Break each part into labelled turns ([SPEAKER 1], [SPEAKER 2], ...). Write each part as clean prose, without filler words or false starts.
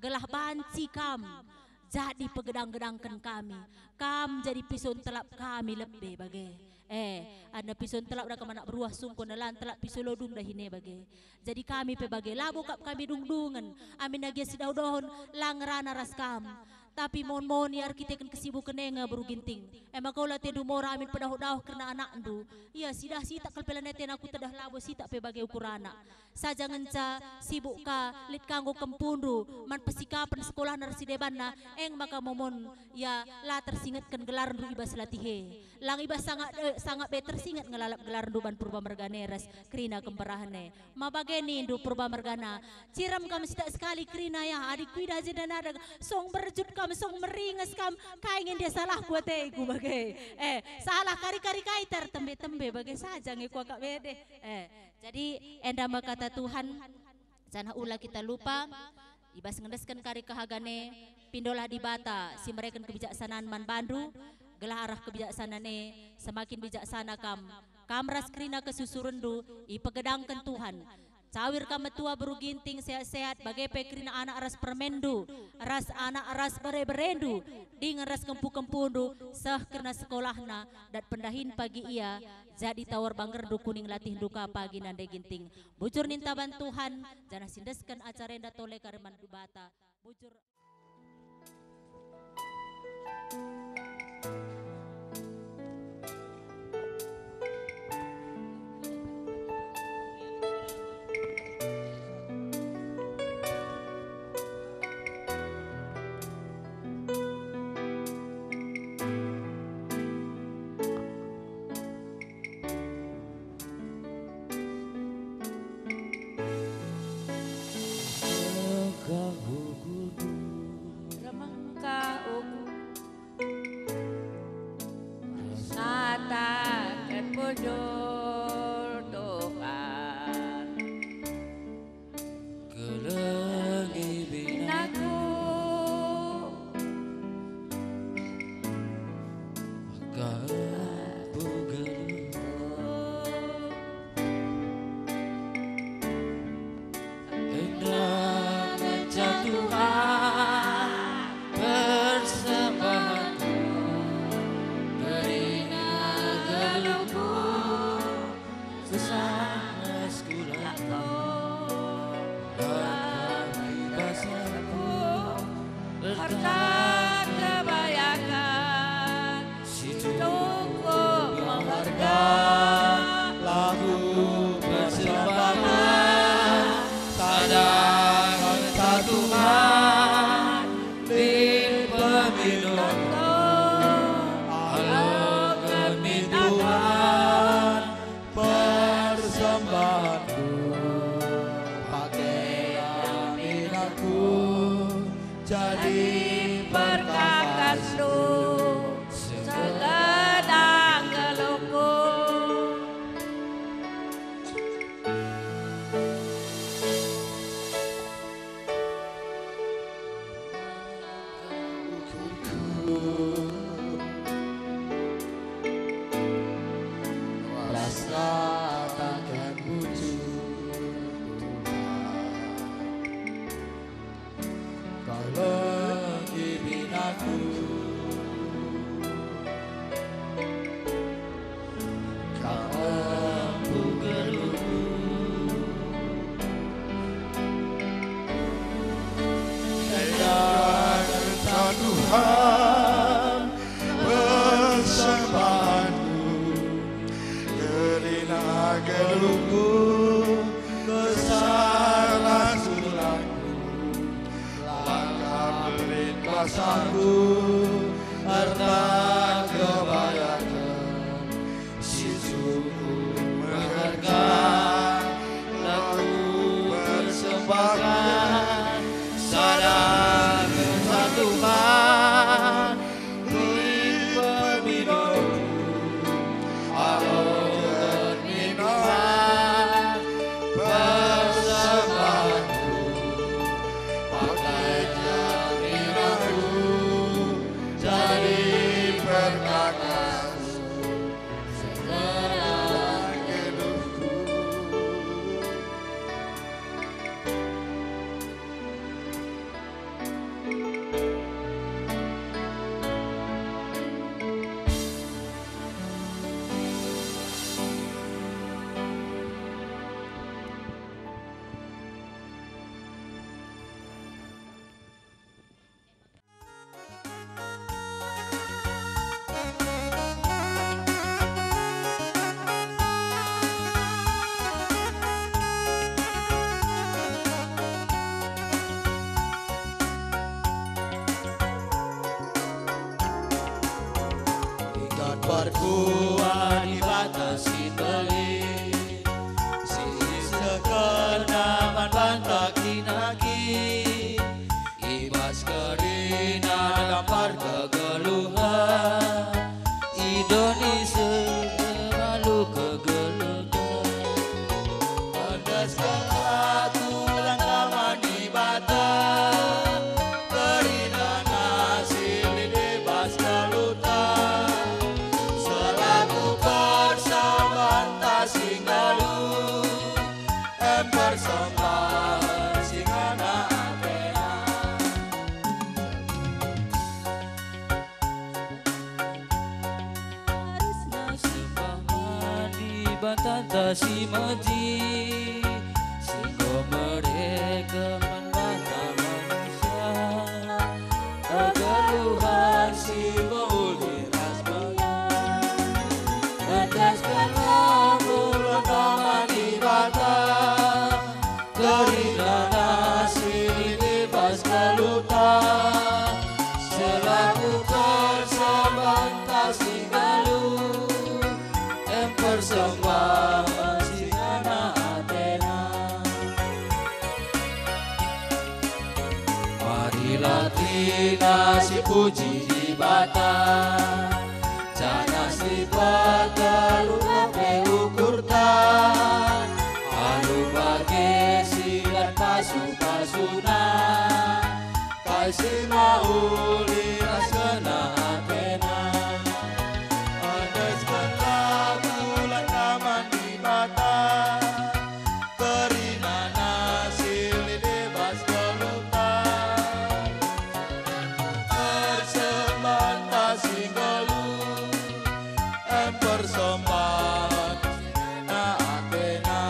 [SPEAKER 1] gelah banci kam jadi pegedang-gedangkan kami, kam jadi pison telap kami lebih bagai. Anda pison telap dah kemana beruah sungkon nalan telap piso lodung dah hine bagai. Jadi kami pe bagai labu kap kami dungdungan, amin agia sidau dohon langrana ras kam. Tapi mon ya arkitek kesibukan nenga baru ginting. Emang kau latih dumora amin pedah-dah kerana anak ndu. Iya sidah sita kalpelaneten aku tedah labo sita pe bagai ukurana. Saja ngenca sibuk ka lit kanggo kempundu man pesikapan sekolah narsi debanna eng maka momon ya la tersingatkan gelar ndu ibas latihe. Lang ibas sangat better singat ngelalap gelar ndu ban purba merganeras krina kemperahane. Ma bageni ndu purba mergana. Ciram kam sita sekali krina ya adik kuida dan ada song berjut kam song meringas kam kaingin dia salah kuat ku bagai salah kari-kari kaiter tembe-tembe bagai saja ngekua kak bede jadi endama kata Tuhan sana ulah kita lupa ibas ngendeskan kari kahagane pindolah di bata si mereka kebijaksanaan man bandu gelah arah kebijaksanane semakin bijaksana kam ras krina kesusurendu ipegedangkan Tuhan. Cawir kami tua beruginting sehat-sehat bagai pekrina anak ras permendu, ras anak ras berendu, dengan ras kempu-kempundu sah kerana sekolahna dat pendahin pagi ia jadi tawar banggerdu kuning latih duka pagi nande ginting. Bujur ninta bantuhan jana sindeskan acara enda tole kareman dubata. Bujur
[SPEAKER 2] Parkuan dibatasi telik si sekenaman bantak dinagi ibas kerina dampar kegeluhan Indonesia malu kegeluhan pedas aku langkah mani bata kerina nasi bebas kelutan selaku persamaan tasinggalu persembahan singana Athena batasi maji singgo mereka membantah manusia kegeluhan si boleh rasmaya tegaskan lagu lantaman ibadah keridana si bebas kelutan selaku persembahan tasinggalu persembahan singana Athena marilah trina si puji di bata jana si bata lupa ukurtan alu bagi silat pasu-pasunan kasih mauli rasana Athena persembahan singana Athena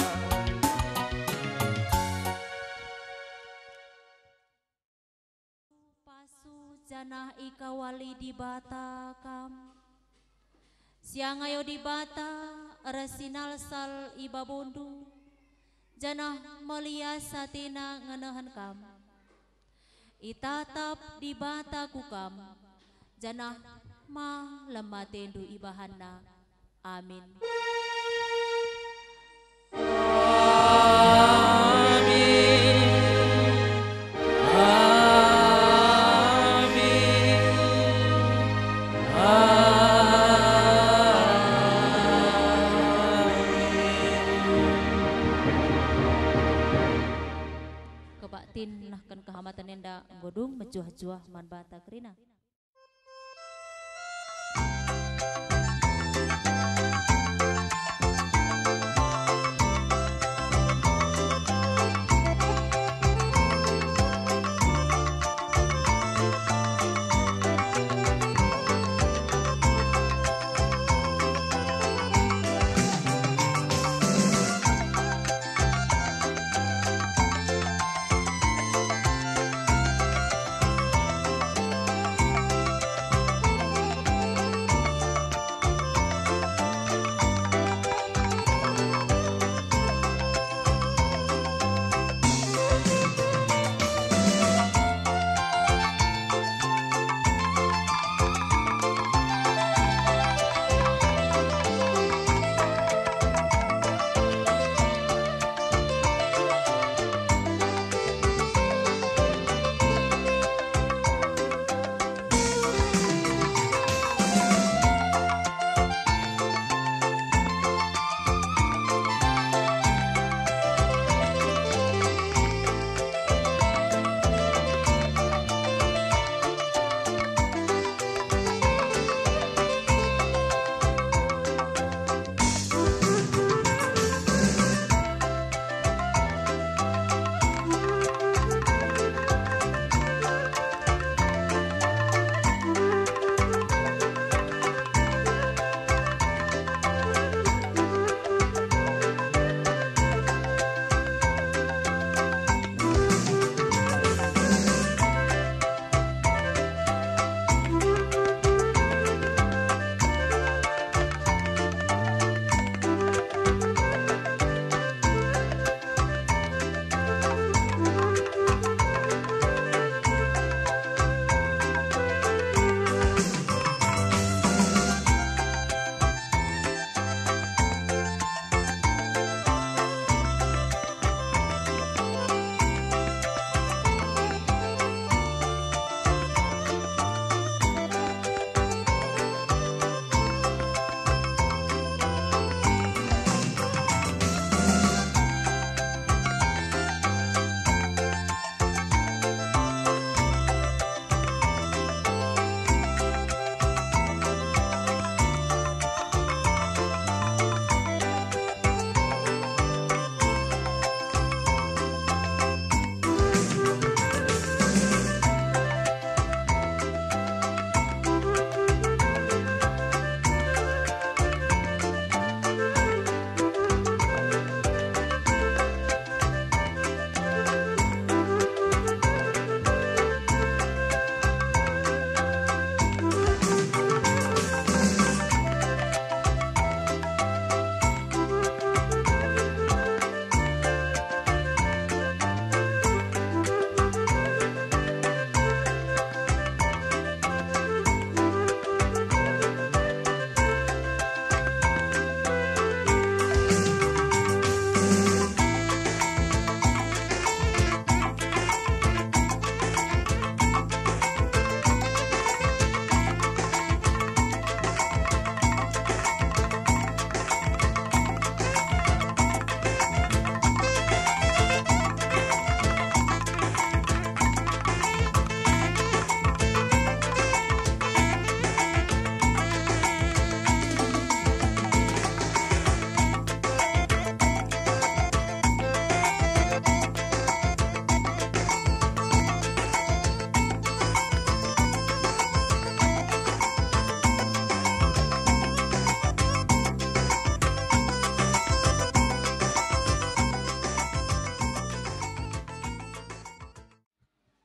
[SPEAKER 1] pasu janah ika wali di bata kam siang ayo di bata rasinal sal iba bondu janah melia satina nganahan kam itatap di bata kukam janah ma lemah tendu ibahana amin kebaktin nahkan kehamatan enda godung mejuah-juah man bata kerina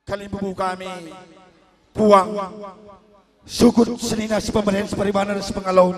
[SPEAKER 3] kalimbubu kami puang sukut senina si pemerintahan separibanan sepengalaun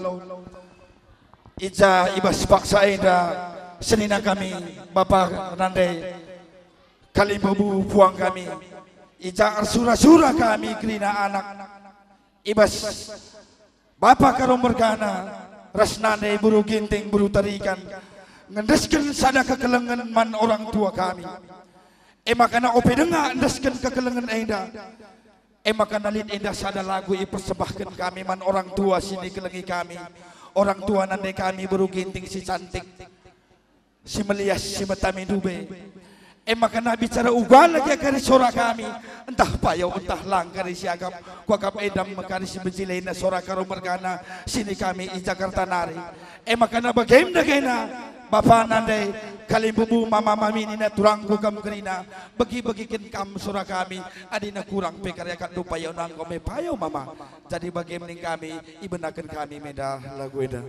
[SPEAKER 3] ija ibas paksa ida senina kami Bapak Nandai kalimbubu puang kami ija arsura-sura kami kerina anak ibas Bapak karom bergana rasnandai buru ginting buru tarikan ngendeskan sana kekelengan man orang tua kami makana ope dengar ngendeskan kekelengan enda makana lid enda sada lagu persembahkan kami man orang tua sini kelengi kami orang tua nandai kami buru ginting si cantik si melias si metami dube makana bicara ugal lagi kari sora kami entah payo entah lang kari siagap kuagap edam kari si bejilaina sora karo mergana sini kami i Jakarta nari makana bagaimana Bapak nandai kalimbubu mama mami nina turang gugam kerina bagi-bagikan kam sora kami adina kurang pekarya kat dupayo nang kome payo mama jadi bagaimana kami ibenakan kami meda lagu eda.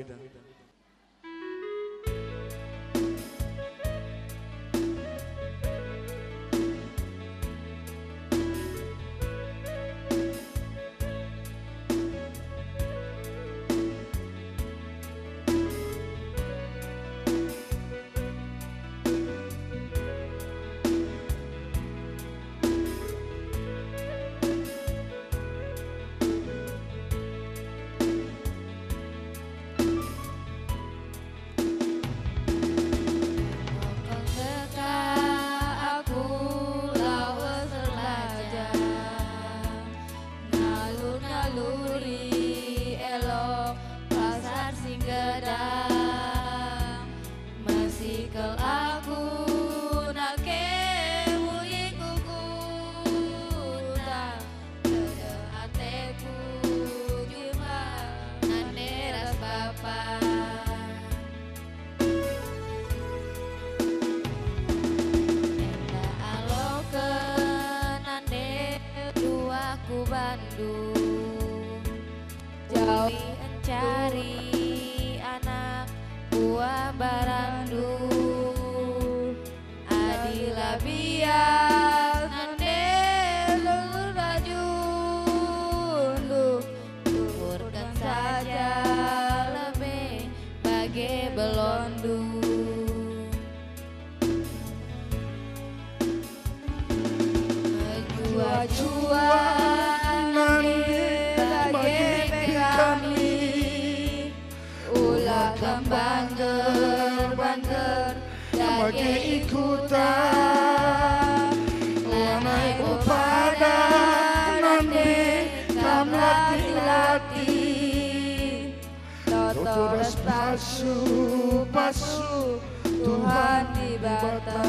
[SPEAKER 3] Pasu Tuhan di bata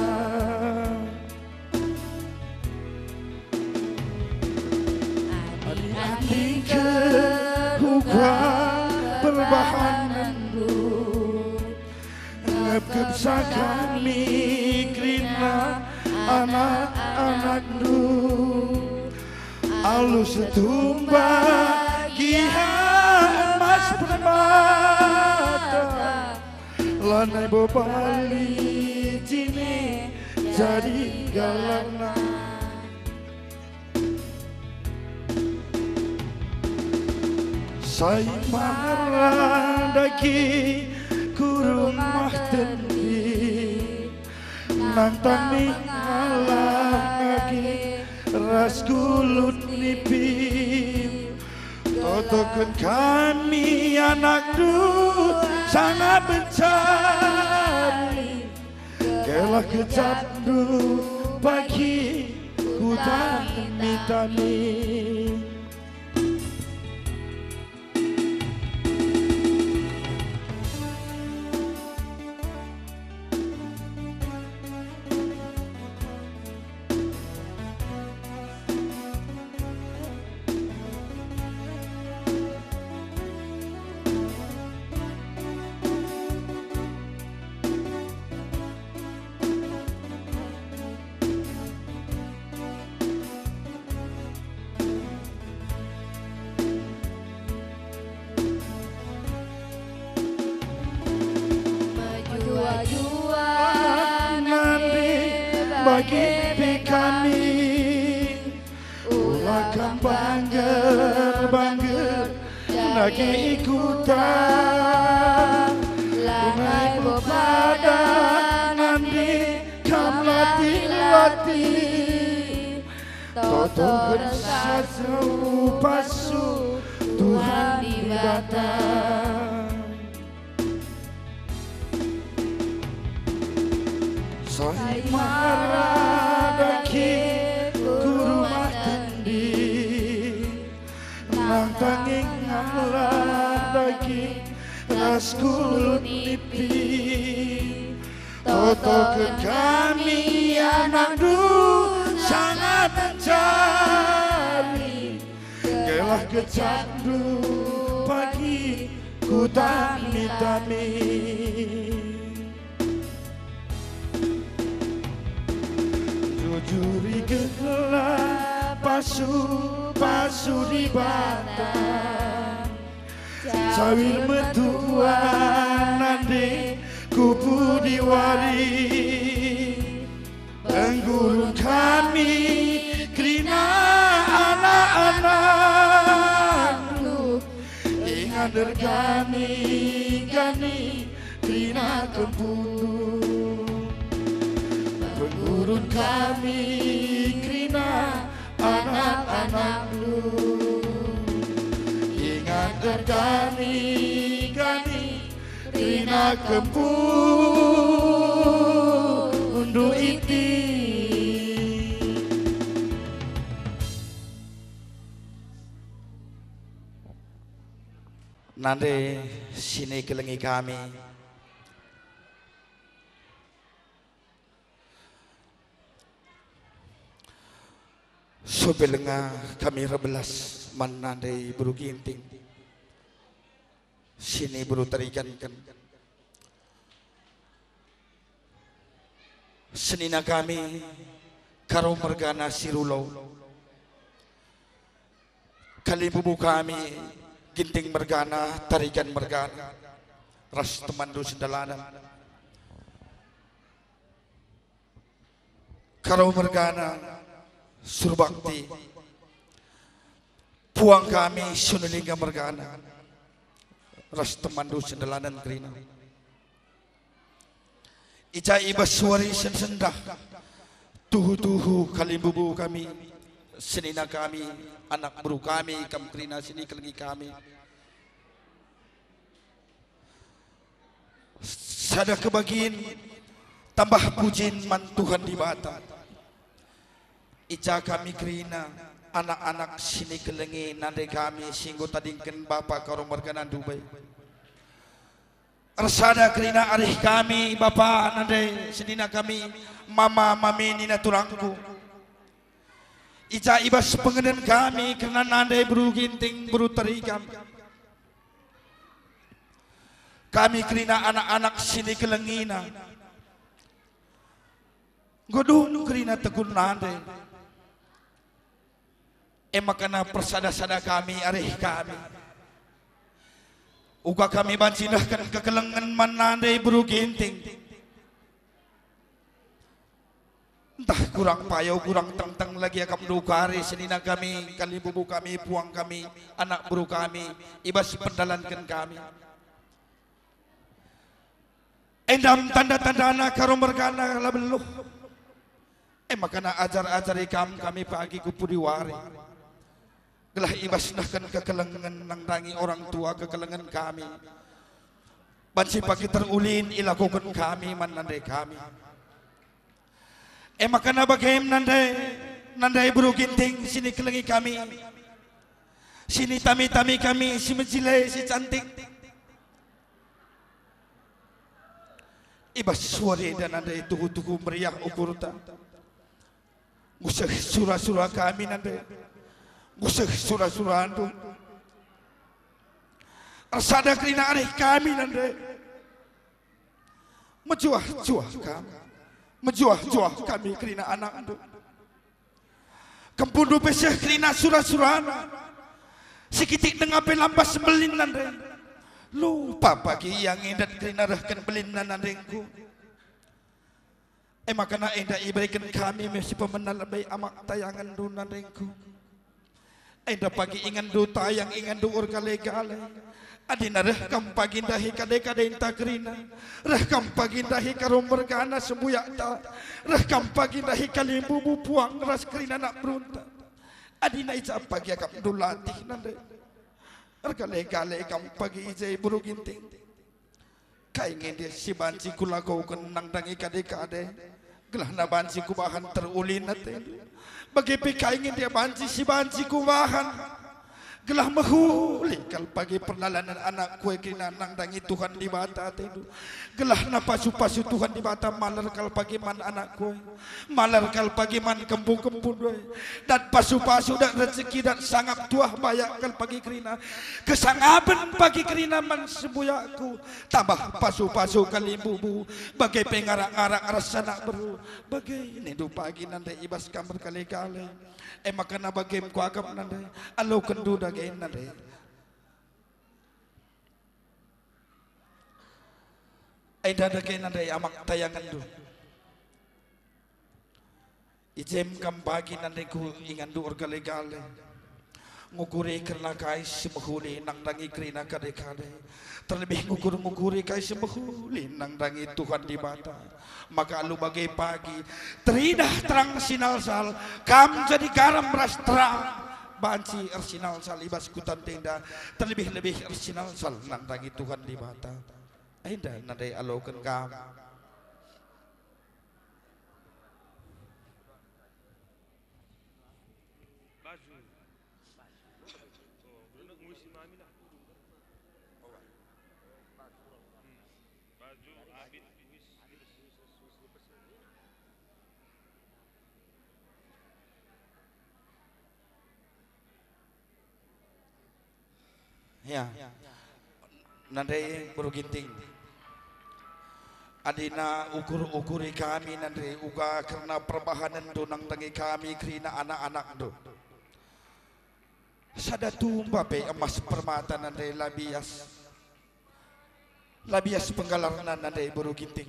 [SPEAKER 3] adik-adik keruka perbahanan ngepkepsa kami krina anak-anak alus setumbak gihan mas permata lanai bobali cine jadi galana saya marah daki kurung mah tendi nantang nih ngalah lagi ras kulut nipim totokan kami anak sangat mencari kelah kecandu pagi hutan mitani bagi kami bangger lagi ikutan lanai bepada nanti kam latih toto bersatu pasu Tuhan di batang Sohi marah daki kurumah tendi Nang tanging ngalah daki ras kulut nipi Toto ke kami anak dulu sangat mencari Gelah kecandu pagi ku tami-tami Jujuri gelap pasu di batang Sawir metuan nande kupu diwari Penggurung kami krina anak-anak lu Ingat dergani gani krina kempulu Penggurung kami krina anak-anak lu Ingat dergani gani krina kempulu Undu iti Nande sini kelengi kami Sobelenga kami rebelas manandai buru ginting Sini buru terikankan Senina kami karo mergana sirulau Kali bubu kami ginting mergana tarikan mergana ras temandu sendalanan karo mergana surbakti puang kami sunulingga mergana ras temandu sendalanan kerina Ija ibas suari sensendah tuhu-tuhu kalimbubu kami senina kami anak buru kami kam kerina sini kelengi kami sada kebagian tambah pujin man Tuhan di bata Ija kami kerina anak-anak sini kelengi nande kami singgo tadingken bapa karo mergana Dubai Arsada kerina arih kami bapa nande sedina kami mama mami nina turangku Ija ibas pengeden kami kerana nande buru ginting buru terikam kami kerina anak-anak sini kelengina godun kerina tegun nande emakana persada-sada kami arih kami Uga kami bansinahkan kekelengan manandai buru ginting Entah kurang payau kurang teng-teng lagi akam dukari senina kami kali bubu kami puang kami anak buru kami ibas pendalankan kami endam tanda-tanda anak karo mergana labeluh makana ajar-ajari kami pagi kupudiwari Gelah ibas nahkan kekelengan nang rangi orang tua kekelengan kami. Bansi pagi terulin ilakukan kami manandai kami. Makana bagaim nandai buru ginting sini kelengi kami. Sini tami-tami kami si menjilai si cantik. Ibas suari dan nandai tuhu-tuhu meriah ukurta. Musah surah-surah kami nandai. Musah surah-surah antu. Arsada kerina arih kami nandai. Menjuah-juah kami. Menjuah-juah kami kerina anak antu. Kempundu pesah kerina surah-surah Sikitik dengape lampas belin nandai. Lupa pagi yang indat kerina rahkan belin nandengku. Makana indah iberikan kami mesti pemenal lebih amak tayangan du nandengku. Aida pagi ingan do tayang ingan do orgale-gale. Adina reh kam pagi dahi kade-kade inta kerina. Reh kam pagi dahi karom bergana sembuyak ta. Reh kam pagi dahi kalimbu buang ras kerina nak berunta. Adina ija pagi akam do latih nande. Orgale-gale kam pagi ija buru ginting. Kaingin dia si banci kulagau kenang dangi kade-kade. Gelah na banci kubahan terulin nate. Bagi pikaingin dia banci si banci kubahan. Gelah mahuli kal pagi perlalanan anak kue kina nang dangi Tuhan di bata tedu. Gelah na pasu-pasu Tuhan di bata malar kal pagi man anak kue. Malar kal pagi man kempu-kempu doi. Dan pasu-pasu dan rezeki dan sangap tuah bayak kal pagi kerina. Kesangapan pagi kerina man sebuyaku. Tambah pasu-pasu kali bubu. Bagai pengarak-arak rasana beru. Bagai ini du pagi nanti ibas kamar kali-kali. Makana bagim ko agam nande alo kendu dagain nande ay dadagain nande amak tayangan du ijem kam bagi nande ku ingan du orgale-gale ngukuri kerna kai simahuli nang dangi krina kade-kade terlebih ngukur-ngukuri kai simahuli nang dangi Tuhan di bata maka alu bagai pagi teridah terang sinal sal kam jadi garam ras terang banci ersinal sal ibas kutan tenda terlebih-lebih ersinal sal nang dangi Tuhan di bata ainda nadai alokan kam ya nandai baru ginting adina ukur-ukuri kami nandai uga karena perbahanan do nang tangi kami kerina anak-anak do sada tumba pe emas permata nandai labias penggalarna nandai baru ginting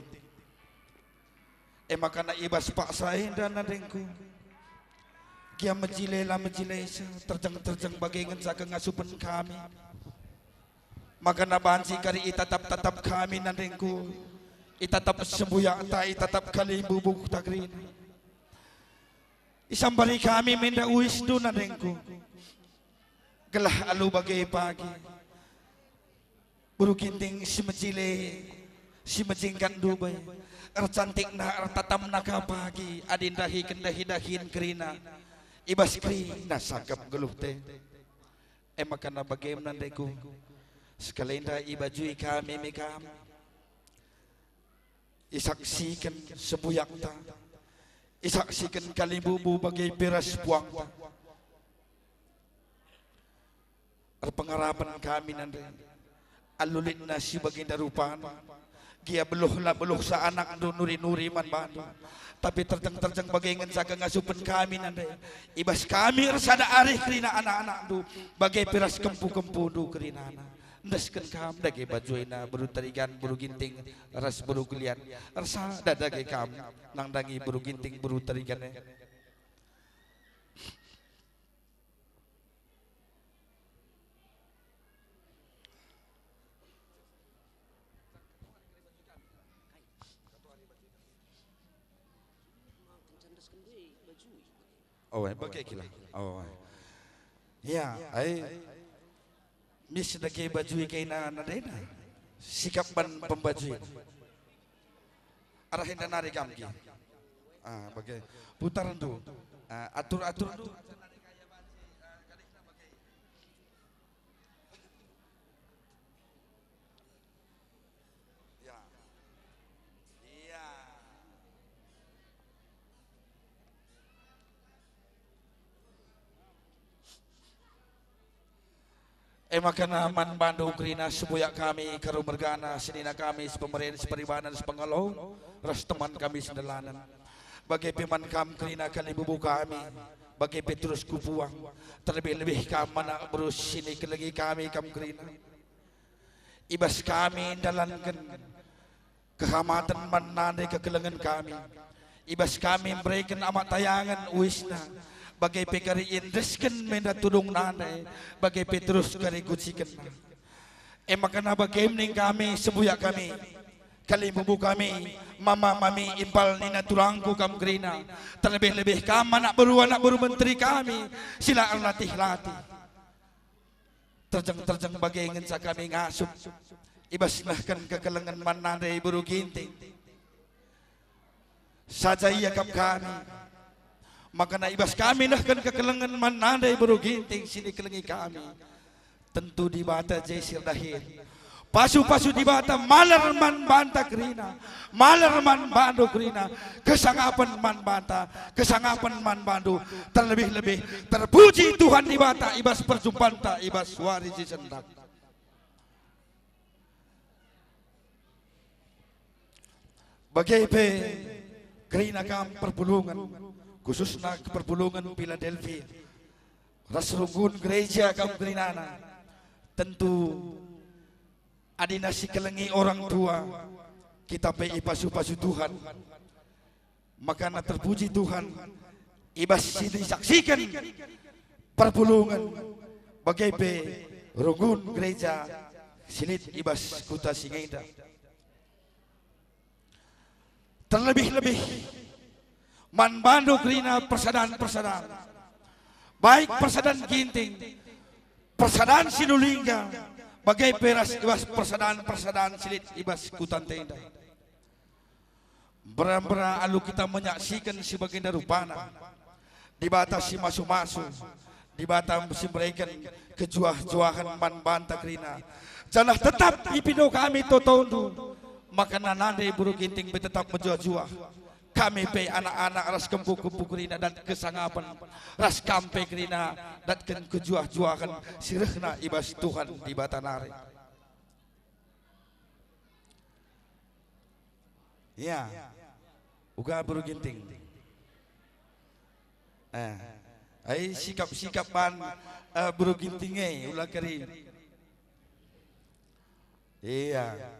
[SPEAKER 3] makana ibas pak sahinda nandengku kia mejilela terjeng bagai ngensaka ngasupan kami maka na banci kari itatap-tatap kami nandengku itatap sembuyak ta itatap kali bubuk tagrin isambari kami menda uisdu nandengku gelah alu bagai pagi buru kinting si mejile si mejingkan dubai cantik na tatam naka pagi adin dahi kendahi dahin kerina ibas kerina sakap geluh teh maka na bagai nandengku sekali indah ibajui kami mekam isaksikan sebuyak ta isaksikan kali bubu bagai beras buang ta pengarapan kami nanti alulit nasi baginda rupan dia beluh sa anak do nuri-nuri man bantu tapi terjeng bagai ngensaka ngasupan kami nanti ibas kami resada arih kerina anak-anak do bagai beras kempu-kempu do kerina anak ndaskan kam dage bajuina buru tarigan buru ginting ras buru kulian rasa dadage kam nang dangi buru ginting buru tarigan oh pakai kila oh ya ai mis dake baju kaina nadena sikap ban pembaju arahin dan nari kamki bagai putaran tu atur tu ya iya makana man Bandung kerina sebuyak kami karu mergana senina kami sepemerintah seperibanan sepengalau ras teman kami sendelanan bagai peman kam kerina kali bubu kami bagai Petrus kupuang terlebih-lebih kam mana berus sini kelagi kami kam kerina ibas kami dalankan kehamatan manane kekelengan kami ibas kami memberikan amat tayangan wisna bagai pekari indesken menda tudung nane bagai Petrus kari guciken makana bagai mning kami sebuyak kami kali bubu kami mama mami impal nina tulangku kam grina terlebih-lebih kam anak baru menteri kami sila latih terjeng bagai ingin sa kami ngasup ibasnahkan kekelengan manade buru ginting saja iya kap kami makana ibas kami nahkan kekelengan manade buru ginting sini kelengi kami tentu di bata jesir dahir pasu-pasu di bata malar man banta krina malar man bandu krina kesangapan man banta kesangapan man bandu terlebih-lebih terpuji Tuhan di bata ibas perjumpaan ta ibas warisi sendak bagai pe krina kam perpulungan khususnya perpulungan Philadelphia rasrungun gereja kam krinana tentu adina si kelengi orang tua kita pe ipasu-pasu Tuhan makana terpuji Tuhan ibas sini saksikan perpulungan bagai pe rungun gereja silit ibas kuta Singeda terlebih-lebih man bandu krina persadaan baik persadaan ginting persadaan sinulingga bagai peras ibas persadaan silit ibas kutan tenda bera alu kita menyaksikan si baginda rupana dibatasi masuk-masuk dibatasi berikan kejuah-juahan man banta krina janah tetap ipindo kami totondu makana nande buru ginting tetap menjuah-juah kami pe anak-anak ras kempu-kempu krina dan kesangapan ras kampe krina dan kejuah-juahan sirehna ibas Tuhan di batanare ya uga buru ginting ai sikap-sikap ban buru gintinge ulah keri iya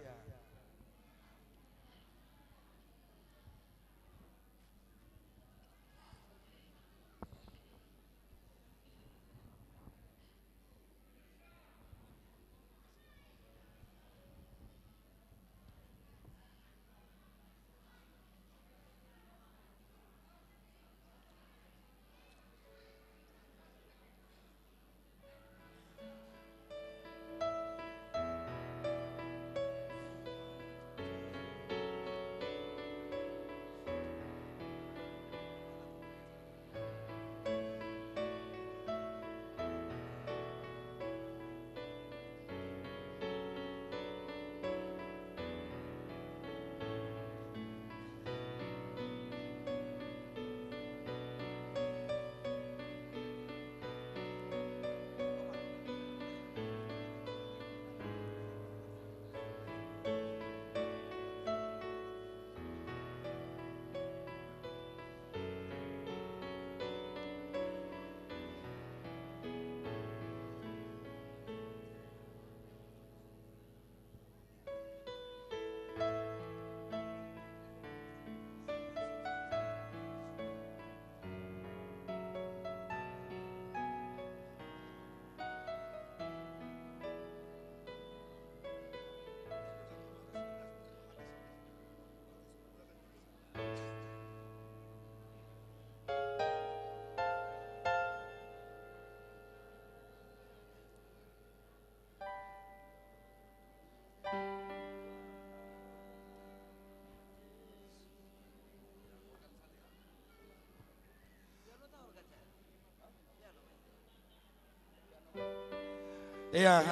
[SPEAKER 3] Iya,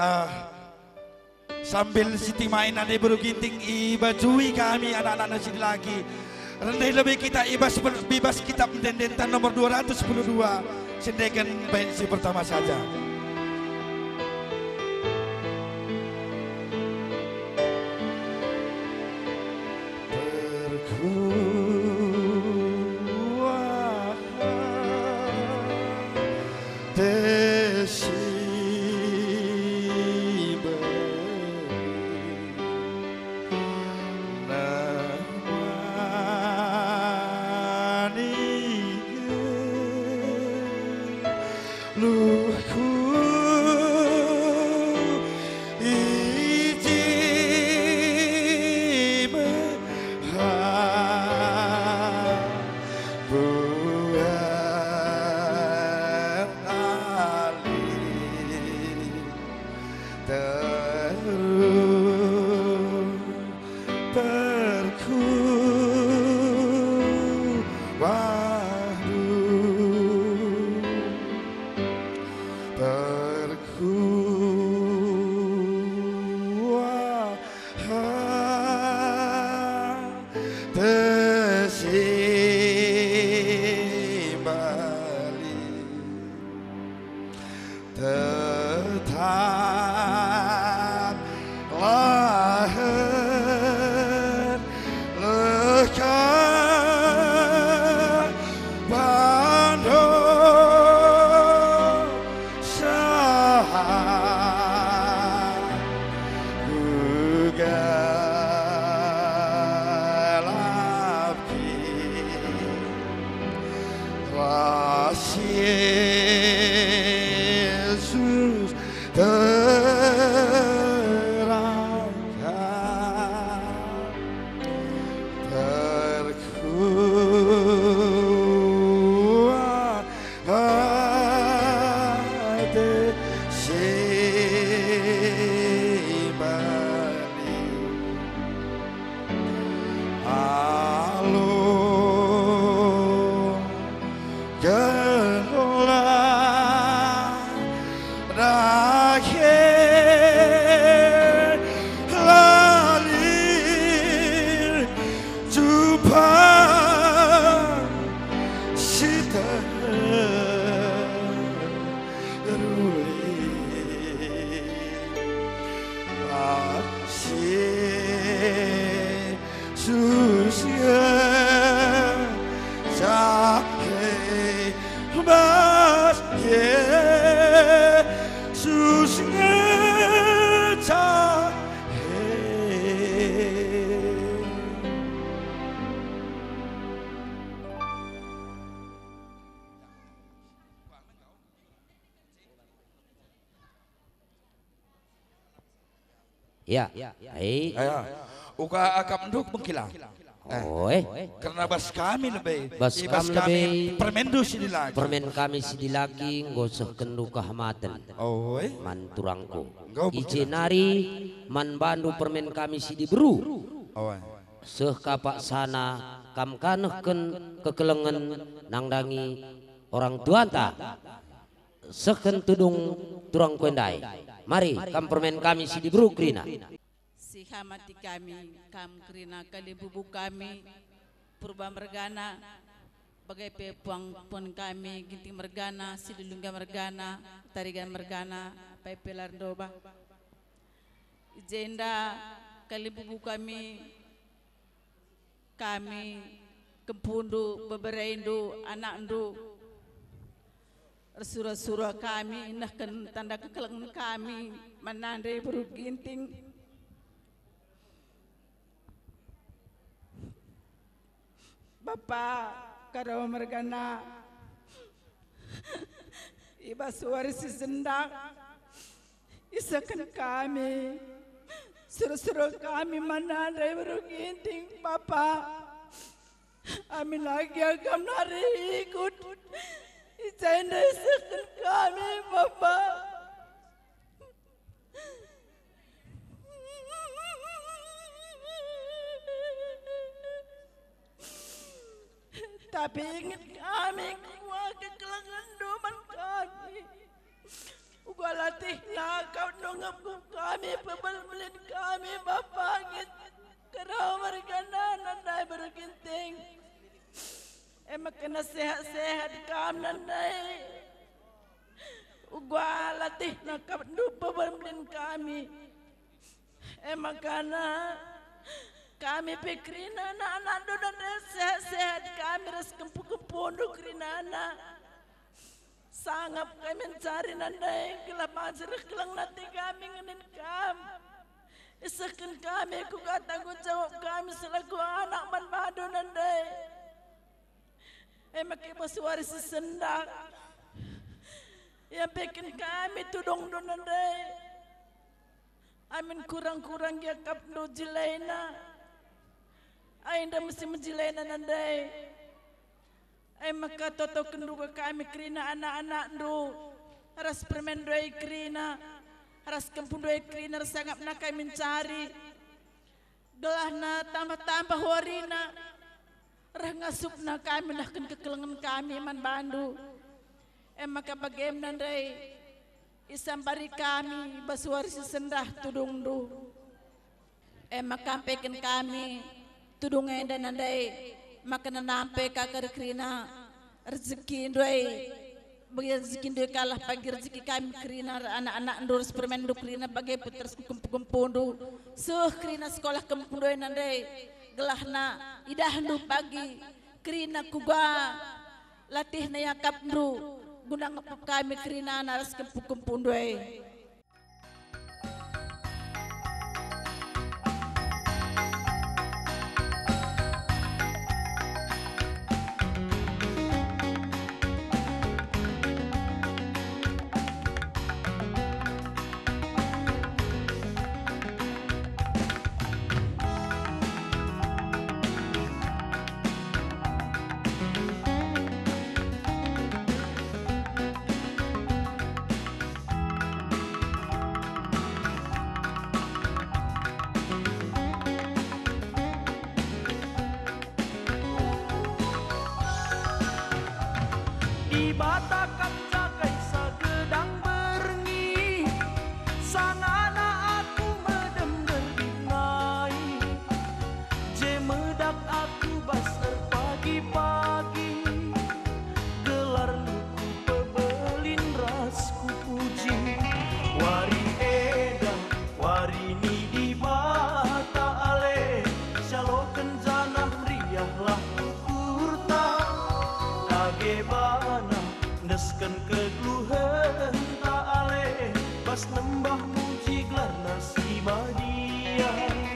[SPEAKER 3] sambil Siti main ada buru ginting ibajui kami anak-anak sini lagi. Rendah lebih kita bebas kitab mendendentan nomor 212. Sendekan pensi pertama saja. luku Yesus terangkan terkuat hati simani alun rakyat lalir jumpa sita ruli aksi susya sakit mas Yesus
[SPEAKER 4] Ya, baik.
[SPEAKER 3] Uka akam nduk mengkilang.
[SPEAKER 4] Oi,
[SPEAKER 3] Karena bas kami lebih.
[SPEAKER 4] Bas kami lebih.
[SPEAKER 3] Permen du sini lagi.
[SPEAKER 4] permen kami sidi lagi ngoseh kendu kahmatan.
[SPEAKER 3] Oi.
[SPEAKER 4] Manturangku.
[SPEAKER 3] Engkau
[SPEAKER 4] Ijenari man bandu permen kami sidi beru.
[SPEAKER 3] Oi.
[SPEAKER 4] Seh kapak sana kam kanehken kekelengen nangdangi orang tuanta. Seken tudung turang kuendai. Mari kam permen kami sidi beru krina.
[SPEAKER 5] Si hamati kami, kam krina kali bubu kami, purba mergana, bagai pepuang pun kami, ginting mergana, sidulungga mergana, tarigan mergana, pepelar doba. Jenda kali bubu kami kempundu, bebereindu, anak ndu, surah-surah kami, inahkan tanda kekelengan kami, menandai buruk ginting. Bapak karo mergana iba suarisi sendak isakan kami suruh-suruh kami menandai buruk ginting Bapak amin lagi agam nari ikut Ijanda isakan kami Bapak tapi ingat kami kuat kekelangan doman kami gua latih kau nongap kami pebel-belin kami Bapak ngit kerau mergana nandai berginting emak kena sehat-sehat kam nandai gua latih nakap pebel-belin kami emak kana kami pikirin anak-anak dan sehat-sehat kami ras kempu-kempu kempuan anak sangap kami mencari nandai kelapa jeruk kelang nanti kami ngenin kam isakan kami ku tanggung jawab kami selaku anak manbado nandai emak ibu suara sesendak yang bikin kami tudong donandai. Amin kurang-kurang ya kapno jilaina. Ainda mesti menjilaina nandai. Ay maka toto kenduga kami kerina anak-anak do. Ras permen doi kerina. Ras kempun doi kerina sangat nak kami mencari. Gelahna tambah-tambah warina. Rah ngasupna kami nahkan kekelengan kami man bandu. Maka bagaimana nandai. Isambari kami basuari sesendah tudung du. Maka ampekan kami tudung enda nandai. Maka nanampe kakar kerina rezeki ndoi. Bagi rezeki ndoi kalah pagi rezeki kami kerina anak-anak ndoi permen ndoi kerina bagi putar kumpul-kumpul ndoi. Suh kerina sekolah kumpul ndoi nandai. Gelahna idah ndoi pagi kerina kuga latih na yakap ndoi. Gunang kami kerina naras kempung-kempung doi.
[SPEAKER 6] Dibatakan jagai sagedang berengi, sang anak aku medem berdinai. Jemedak aku basar pagi-pagi, gelar luku pebelin rasku puji. Wari eda, wari ni di bata ale, syaloken janah riahlah ukurta. Bagaimana nesken kegeluhan tak ale pas nembah muji gelar nasibadia.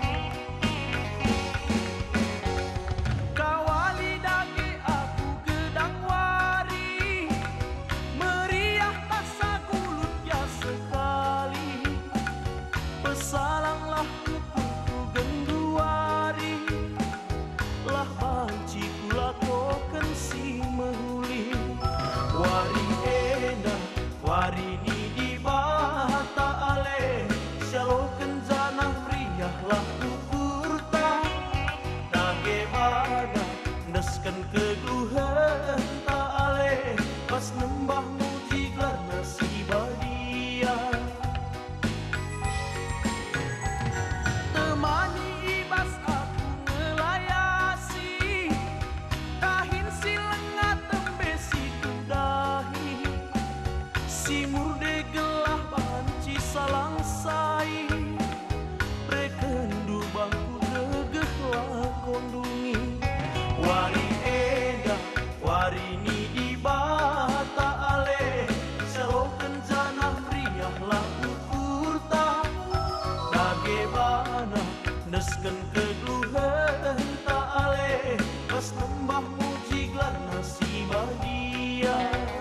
[SPEAKER 6] Kawali dage aku gedang wari, meriah tasa kulut ya sekali. Pesalanglah kuku genduari, lah banci kula token si mehuli. Wari enda, wari ni di bata ale, syaloken janah riahlah ukurta. Bagaimana nesken kegeluhan tak ale pas nembah muji gelar nasibadia. Temani ibas aku ngelayasi, kahin si lengat tembe si kudahi. Si murde gelah banci salang sai, prekendu bangku degeh lakondungi. Wari eda, wari ni di bata ale, syaloken janah riahlah ukurta. Bagaimana nesken kegeluhan tak ale pas nembah muji gelar nasibadia.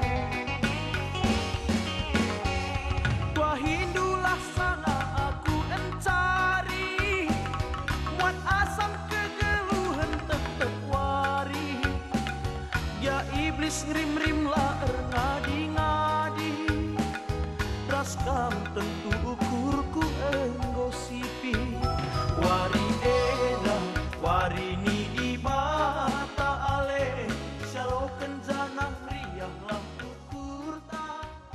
[SPEAKER 6] Tua hindulah sana aku encari, muat asam kegeluhan tetep wari. Ya iblis ngrim-rim lah ngadi-ngadi, ras kam tentu ukurku enggosipi. Wari eda, wari ni di bata ale, syaloken janah riahlah ukurta.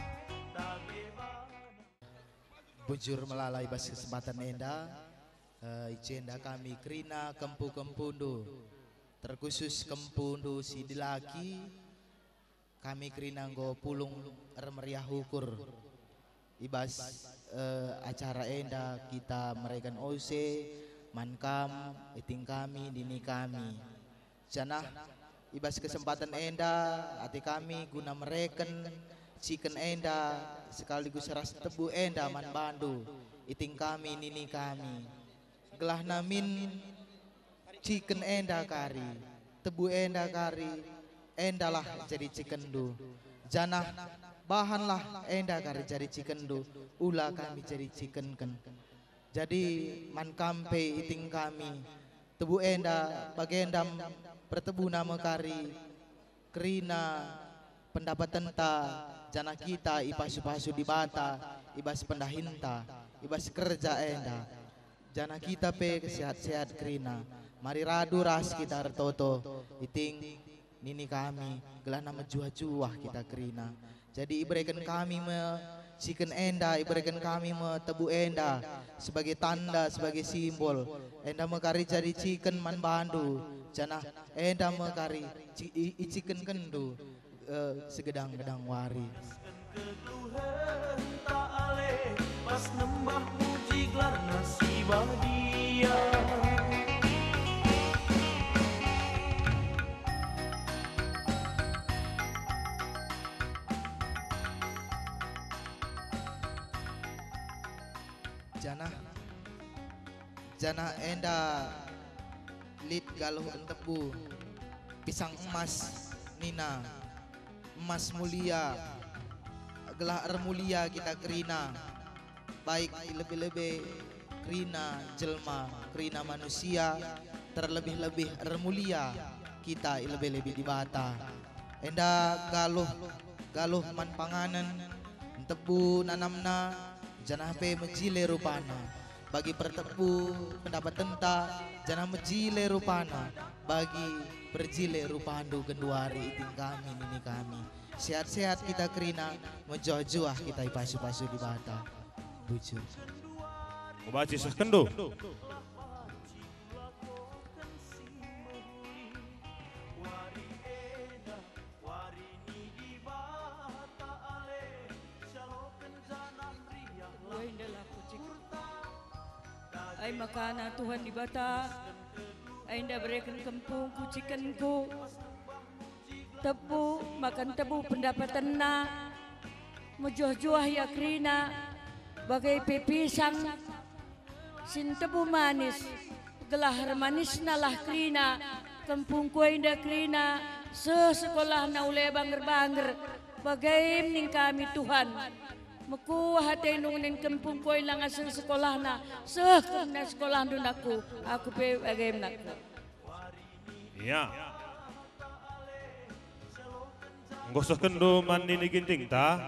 [SPEAKER 3] Bujur melalai bas kesempatan enda, icenda kami kerina kempu-kempundu, terkhusus kempundu si dilaki, kami kerina nggo pulung meriah ukur. Ibas acara enda kita mereka ose, mankam, iting kami, dini kami. Janah ibas kesempatan enda, hati kami guna mereken chicken enda sekaligus ras tebu enda man bandu iting kami nini kami gelah namin chicken enda kari tebu enda kari endalah jadi chicken du janah
[SPEAKER 7] bahanlah enda kari jadi cikendu, ula kami jadi cikenken. Jadi man kampe iting kami, tebu enda bagendam pertebu nama kari, kerina pendapat tenta, jana kita ipasu-pasu di bata, ibas pendahinta, ibas kerja enda. Jana kita pe sehat-sehat kerina, mari radu ras kita retoto, iting nini kami, gelah nama juah-juah kita kerina. Jadi iberikan kami me chicken enda, iberikan kami me tebu enda sebagai tanda, sebagai simbol. Enda mekari jadi chicken man bandu, jana enda mekari chicken kendu segedang-gedang wari.
[SPEAKER 6] Pas nembah muji gelar nasibah dia.
[SPEAKER 7] Jana enda lit galuh entebu pisang emas nina emas mulia gelah mulia kita kerina baik lebih-lebih kerina jelma kerina manusia terlebih-lebih mulia kita lebih-lebih di bata enda galuh man panganan entebu nanamna jana pe mejile rupana bagi pertepu pendapat tenta jana mejile rupana bagi berjile rupandu genduari iting kami nini kami sehat-sehat kita kerina menjuah-juah kita ipasu-pasu di bata bujur
[SPEAKER 8] Baca sekendo
[SPEAKER 9] Ay makana Tuhan di bata, ay indah berikan kempung kucikanku, tebu makan tebu pendapatan na, mejuah-juah ya kerina, bagai pepisang, sin tebu manis, gelah manis nalah kerina, kempung ku indah kerina, sesekolah na ule banger-banger, bagai ning kami Tuhan. Meku hati nungin kempung koi lang asal sekolah na na sekolah dun aku pe agam nak.
[SPEAKER 8] Iya. Ngosok kendo mandi ni ginting ta.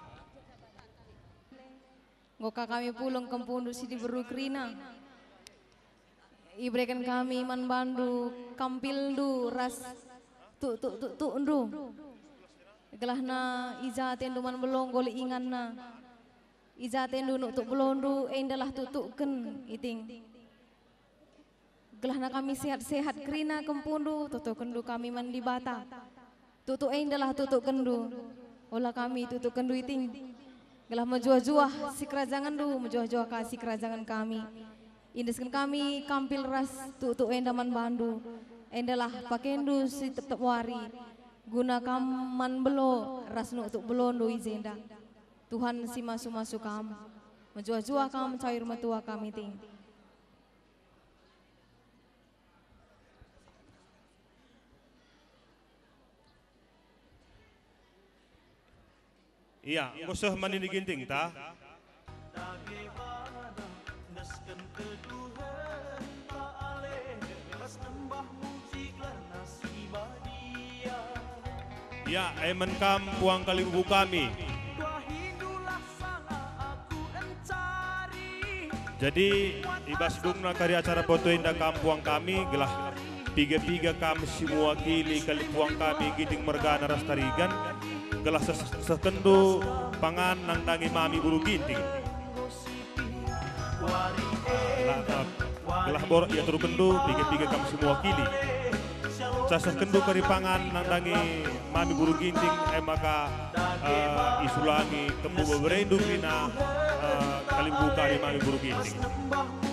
[SPEAKER 10] Ngoka kami pulang kempung si di beru kerina. Ibrekan kami man bandu kampil du ras tu ndu. Gelahna iza tendu man belong goli inganna iza tendu nuk belondu endalah tutuken iting gelahna kami sehat-sehat kerina kempundu tutu kendu kami man di bata tutu endalah tutu kendu olah kami tutu kendu iting gelah menjuah-juah si kerajangan du menjuah-juah kasih kerajangan kami indeskan kami kampil ras tutu endaman bandu endalah pakendu si tetep wari guna kaman belo rasnu untuk belondo izenda Tuhan si masu-masu kamu menjuah-juah kamu cair metua kami ting
[SPEAKER 8] Iya, ngosok mandi ni ginting ta. Ya, emen kam puang kali buku kami. Jadi ibas dung na kari acara foto indah kampuang kami gelah piga-piga kami semua kili kali puang kami giting mergana rastarigan gelah sekendo pangan nang dangi mami buru ginting. Gelah borok ya turu kendo piga-piga kami semua kili. Sasah kendo kari pangan nandangi mami buru ginting maka isulangi tembu beberendu kina kali buka di mami buru ginting.